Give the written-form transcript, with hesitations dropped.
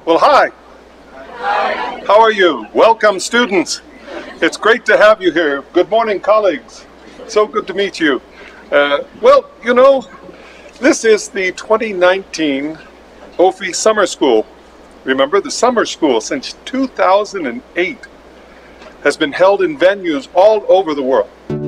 Well, hi. Hi. How are you? Welcome, students. It's great to have you here. Good morning, colleagues. So good to meet you. Well, you know, this is the 2019 OFI Summer School. Remember, the summer school since 2008 has been held in venues all over the world.